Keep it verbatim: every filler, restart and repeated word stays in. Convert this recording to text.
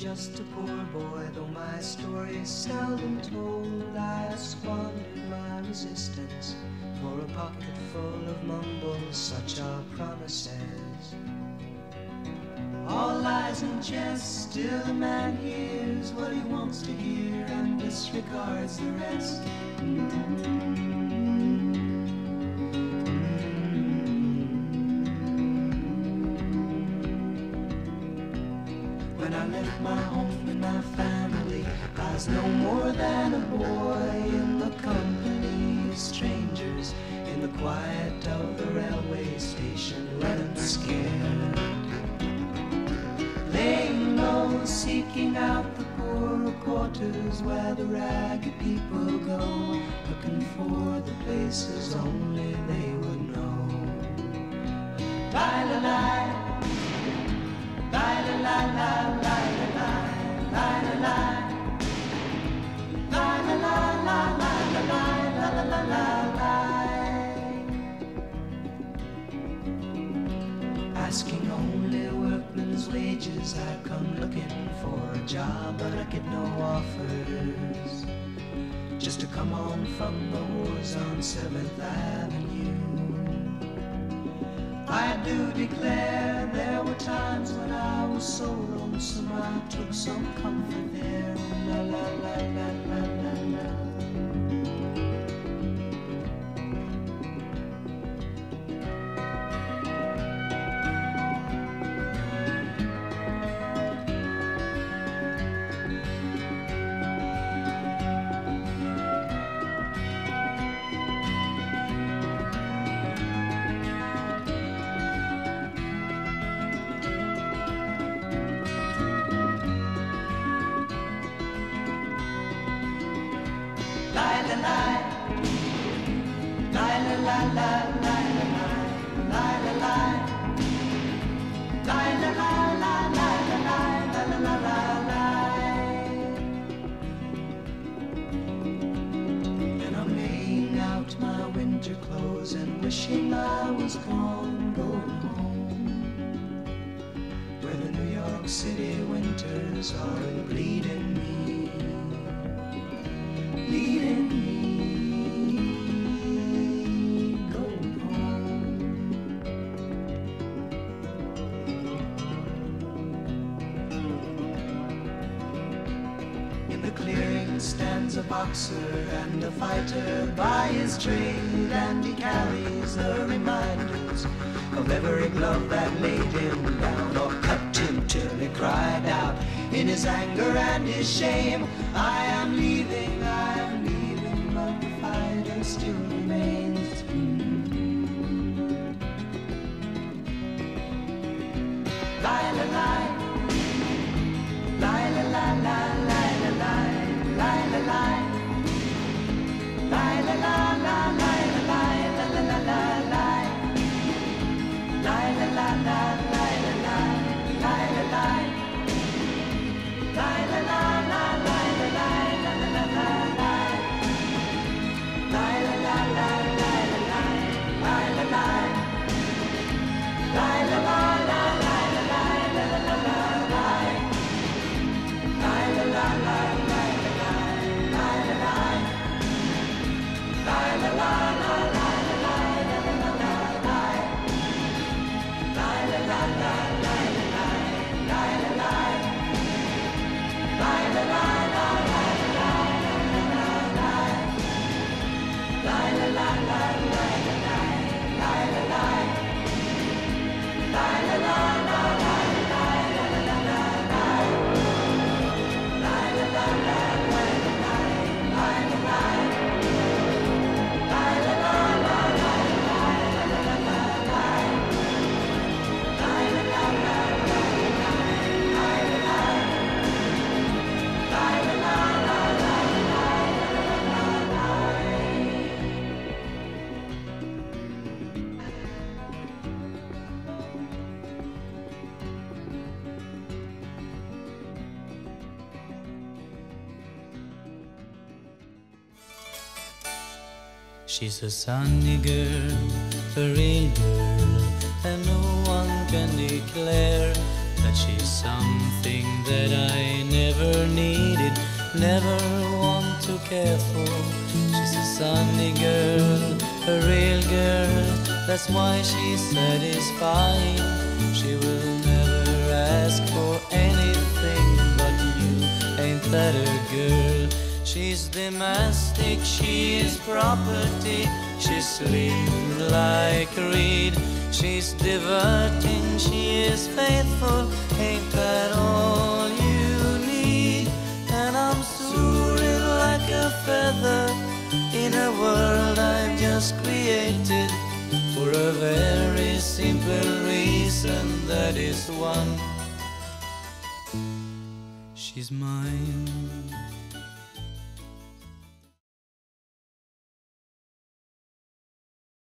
just a poor boy, though my story is seldom told. I have squandered my resistance for a pocket full of mumbles, such are promises. All lies and jest, still a man hears what he wants to hear and disregards the rest. When I left my home and my family, I was no more than a boy in the company of strangers, in the quiet of the railway station, running scared, laying low, seeking out the poorer quarters where the ragged people go, looking for the places only they would know. Lie-la-lie, lie-la-lie-lie, lie-la-lie, lie-la-lie, lie-la-lie, lie-la-lie. Asking only workmen's wages, I come looking for a job, but I get no offers. Just to come on from the wars on seventh Avenue. I do declare there were times when I was so lonesome I took some comfort there. La la la la la la la. Wishing I was gone, going home, where the New York City winters are bleeding me, bleeding me, going home. In the clearing stands a boxer and a fighter by his trade, and he carries the reminders of every glove that laid him down or cut him till he cried out in his anger and his shame, I am leaving, I am leaving, but the fighter still remains. Lie, lie, lie, lie, lie, lie, lie, lie, lie, lie, lie, lie. La la la la la la la la la la la la la la la la She's a sunny girl, a real girl, and no one can declare that she's something that I never needed, never want to care for. She's a sunny girl, a real girl, that's why she's satisfying. She will never ask for anything but you, ain't that a girl? She's domestic, she is property, she's slim like a reed. She's diverting, she is faithful, ain't that all you need? And I'm soaring like a feather in a world I've just created, for a very simple reason, that is one: she's mine.